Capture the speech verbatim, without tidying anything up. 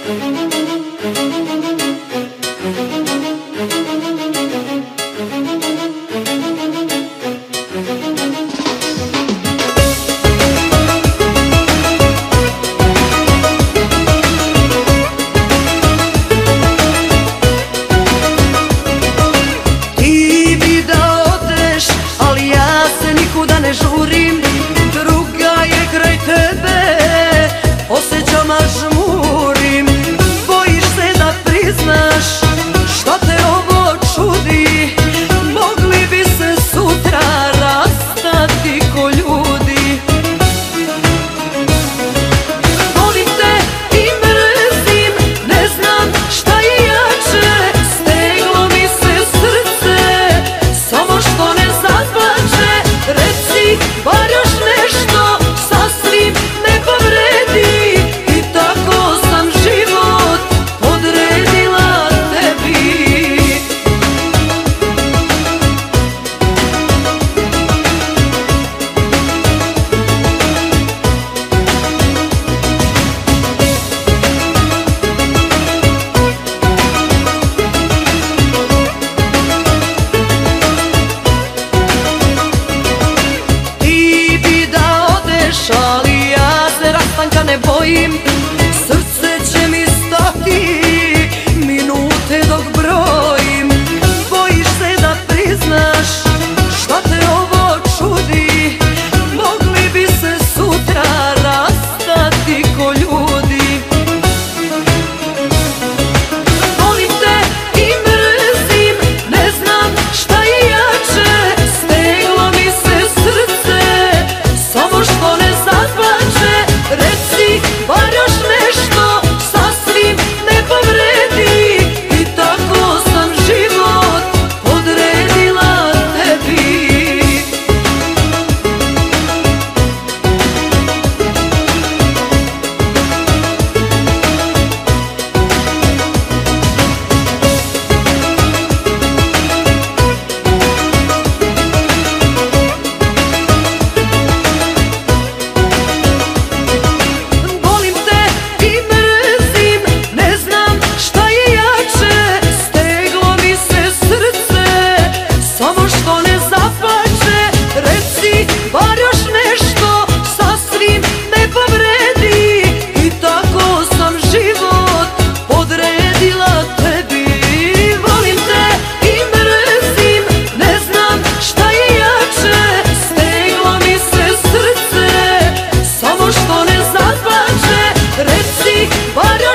Ne žurim, druga je kraj tebe, osjećama žmurim. Bojiš se da priznaš šta te ovo čudi, mogli bi se sutra rastati ko ljudi. Volim te i mrzim, ne znam šta je jače, steglo mi se srce, samo što ne zaplače. Reci bar još nešto, sasvim ne povredi, i tako sam život podredila tebi. Ali ja se rastanka ne bojim, srce će mi stati minute dok brojim. Bojiš se da priznaš šta te ovo čudi, mogli bi se sutra rastati ko ljudi. Volim te i mrzim, ne znam šta je jače, steglo mi se srce, samo što ne zaplače. Reci bar još nešto, sasvim ne povredi, i tako sam život podredila tebi. Samo što ne zaplače, reci bar još nešto, sasvim ne povredi, i tako sam život podredila tebi. Volim te i mrzim, ne znam šta je jače, steglo mi se srce, samo što ne zaplače. Reci bar